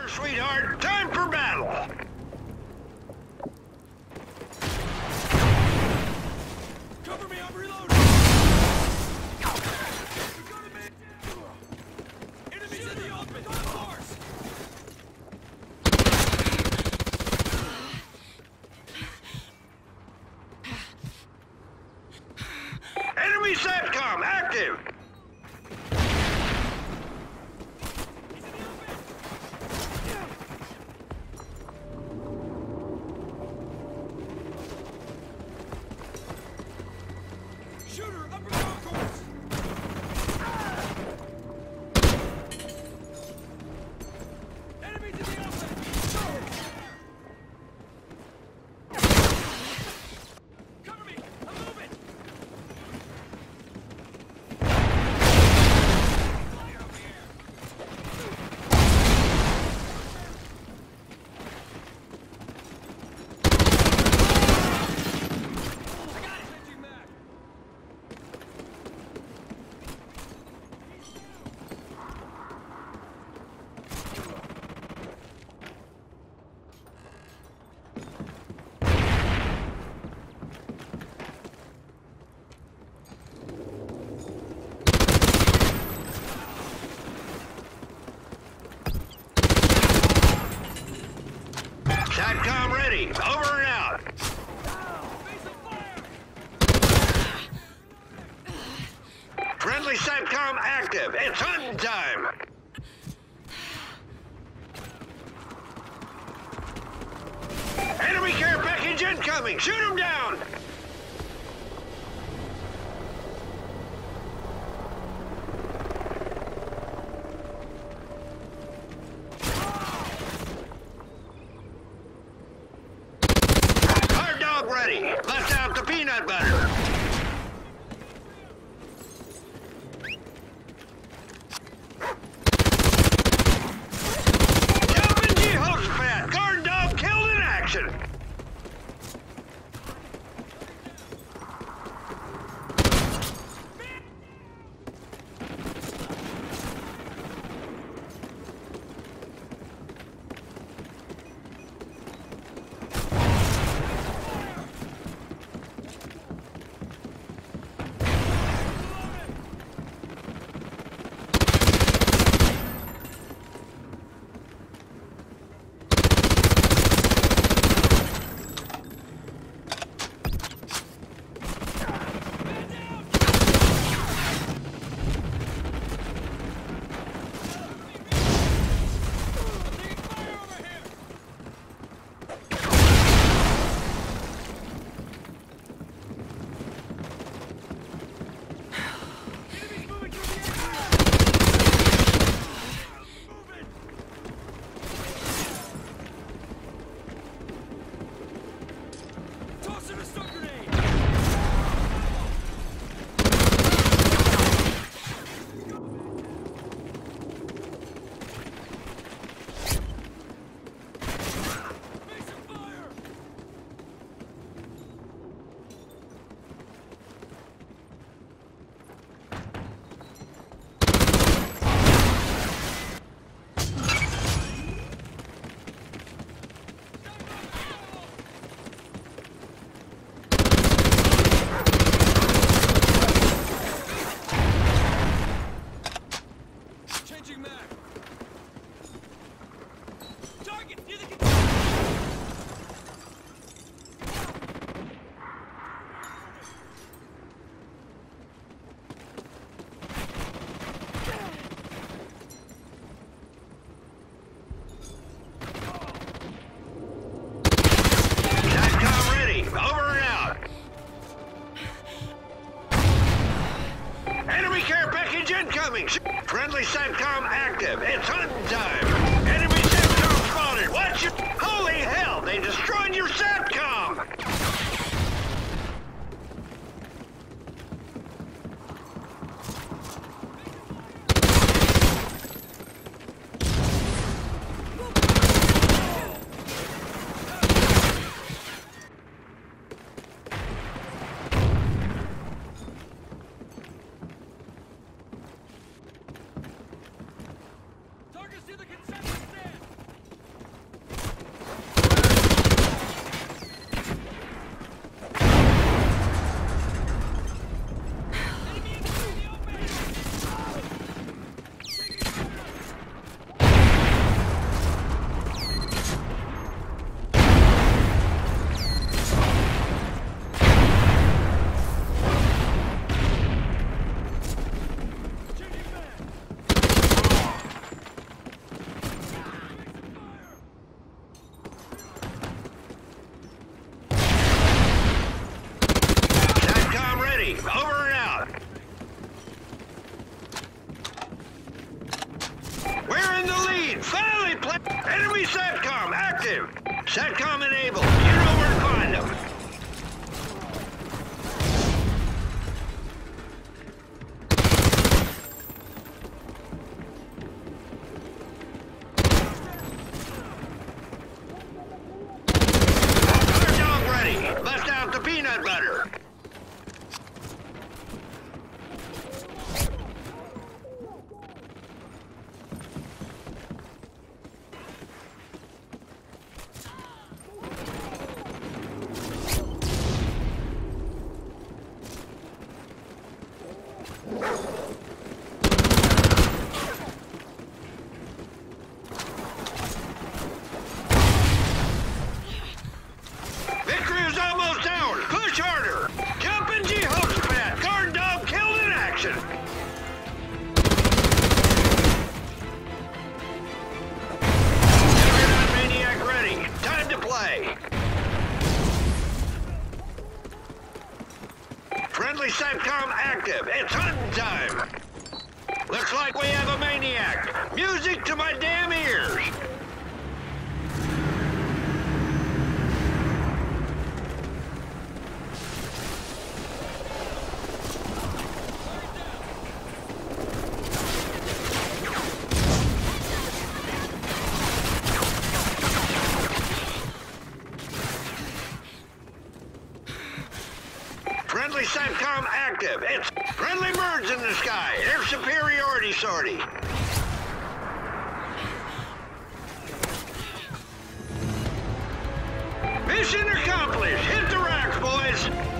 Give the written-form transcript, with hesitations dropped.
Sweetheart, time for battle! Cover me, I'm reloading! Enemies in the open! Cars! Enemy SATCOM active! Shooter, upper concourse! Enemies in the open! Cover me! I'm moving! Fire over here! I got it! Changing mag! SATCOM ready, over and out! Face of fire! Friendly SATCOM active, it's hunting time! Enemy care package incoming, shoot him down! Hard dog ready, bust out the peanut butter! Jumping Jehoshaphat, guard dog killed in action! Tossing a stun grenade! Face of fire! Changing mag! Target near the control! SATCOM ready, over and out! Enemy care package incoming! Friendly SATCOM active, it's hunting time! Enemy SATCOM spotted, watch it! Holy hell, they destroyed your SATCOM! Enemy SATCOM active! SATCOM enabled. You know where to find them. Guard dog ready. Bust out the peanut butter. Victory is almost ours. Push harder. Jumping G-host pad. Guard dog killed in action. Juggernaut maniac ready. Time to play. Friendly SATCOM active. It's hunting time. Looks like we have a maniac. Music to my damn ears. Friendly SATCOM active. It's friendly birds in the sky. They're superiority sortie. Mission accomplished. Hit the racks, boys.